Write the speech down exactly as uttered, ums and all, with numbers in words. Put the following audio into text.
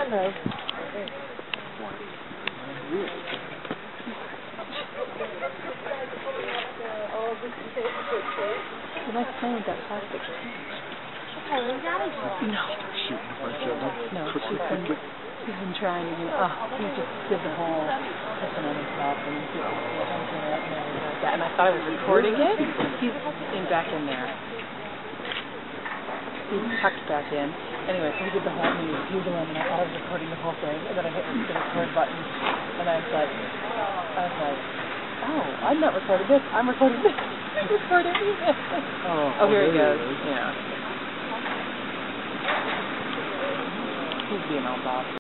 Hello. You like playing with that plastic? Oh, is that a girl? No. Shooting a bunch of them. No, she's been, she's been trying to, you know, oh, he just did the whole pissing on himself and he did it and everything like that. And I thought I was recording it. He's in back in there. He's tucked back in. Anyway, so he did the whole thing. He was giggling and I thought I was recording the whole thing. And then I hit the record button and I was like, I was like, oh, I'm not recording this. I'm recording this. I'm recording this. Oh, Oh, here he goes. Is. Yeah. He's being all boss.